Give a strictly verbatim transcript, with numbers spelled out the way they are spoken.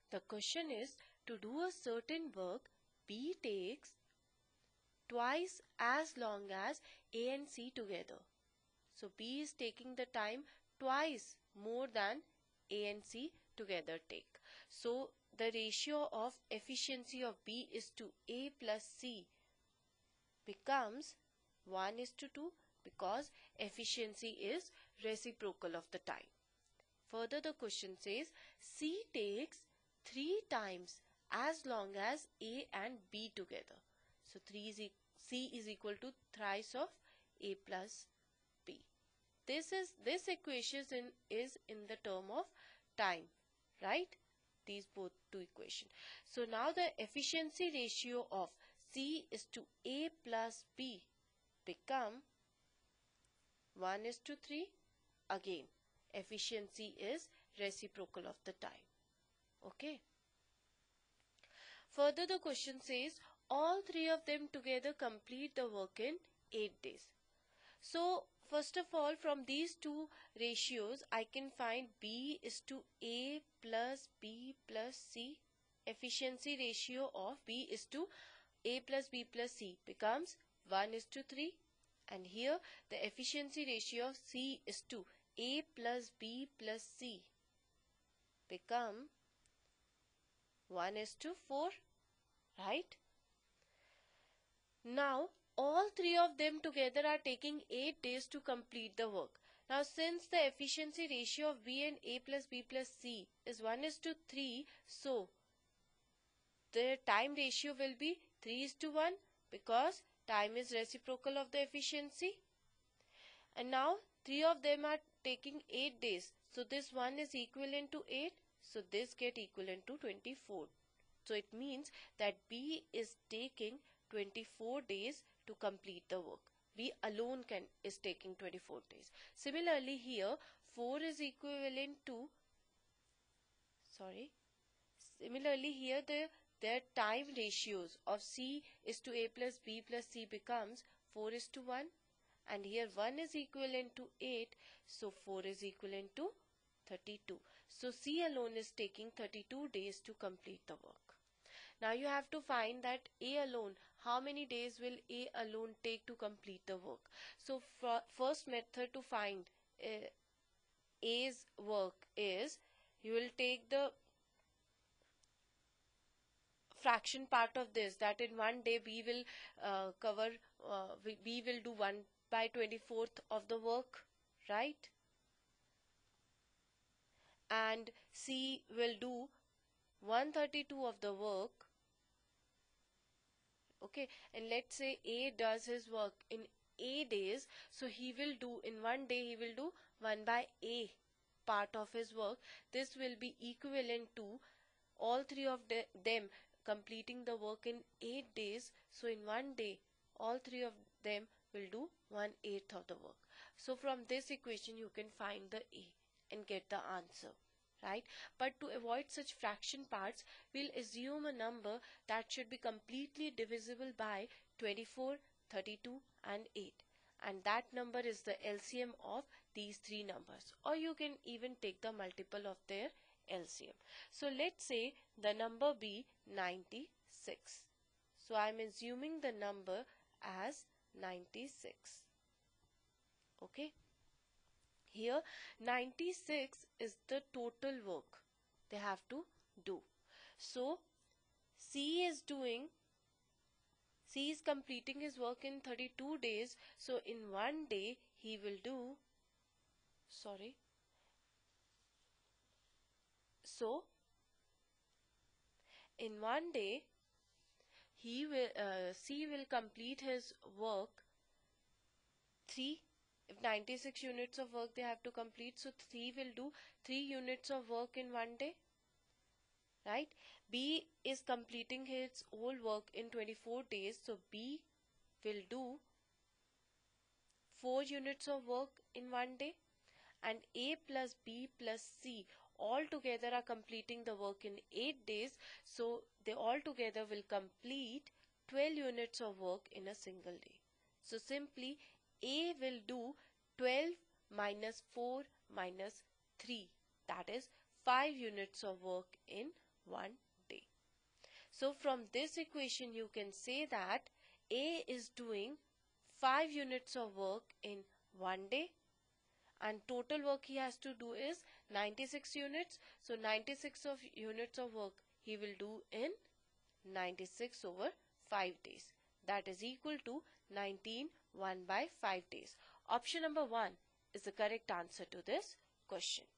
The question is, to do a certain work, B takes twice as long as A and C together. So B is taking the time twice more than A and C together take. So the ratio of efficiency of B is to A plus C becomes one is to two because efficiency is reciprocal of the time. Further, the question says C takes three times as long as A and B together. So three is e C is equal to thrice of A plus B. This is this equation in, is in the term of time, right? These both two equations. So now the efficiency ratio of C is to A plus B become one is to three. Again, efficiency is reciprocal of the time. Okay. Further, the question says all three of them together complete the work in eight days. So first of all, from these two ratios, I can find B is to A plus B plus C. Efficiency ratio of B is to A plus B plus C becomes one is to three. And here the efficiency ratio of C is to A plus B plus C become one is to four, right? Now all three of them together are taking eight days to complete the work. Now since the efficiency ratio of B and A plus B plus C is one is to three, so the time ratio will be three is to one because time is reciprocal of the efficiency. And now three of them are taking eight days. So this one is equivalent to eight. So this get equivalent to twenty-four. So it means that B is taking twenty-four days to complete the work. B alone can is taking twenty-four days. Similarly here four is equivalent to sorry. Similarly here the their time ratios of C is to A plus B plus C becomes four is to one, and here one is equivalent to eight, so four is equivalent to thirty-two. So C alone is taking thirty-two days to complete the work. Now you have to find that A alone, how many days will A alone take to complete the work. So for first method to find uh, A's work is, you will take the fraction part of this, that in one day B will uh, cover, uh, B will do one by twenty-fourth of the work, right? And C will do one thirty-two of the work. Okay, and let's say A does his work in A days, so he will do in one day he will do one by A part of his work. This will be equivalent to all three of the, them completing the work in eight days. So in one day all three of them will do one eighth of the work. So from this equation you can find the A and get the answer, right? But to avoid such fraction parts, we'll assume a number that should be completely divisible by twenty-four, thirty-two and eight, and that number is the L C M of these three numbers, or you can even take the multiple of their L C M. So let's say the number be ninety-six. So I'm assuming the number as ninety-six. Okay. Here ninety-six is the total work they have to do. So C is doing, C is completing his work in thirty-two days. So in one day he will do, sorry. So in one day he will, uh, C will complete his work three. If ninety-six units of work they have to complete, so C will do three units of work in one day, right? B is completing his whole work in twenty-four days, so B will do four units of work in one day, and A plus B plus C all together are completing the work in eight days, so they all together will complete twelve units of work in a single day. So simply A will do twelve minus four minus three, that is five units of work in one day. So from this equation you can say that A is doing five units of work in one day and total work he has to do is ninety-six units. So ninety-six of units of work he will do in ninety-six over five days. That is equal to nineteen one by five days. Option number one is the correct answer to this question.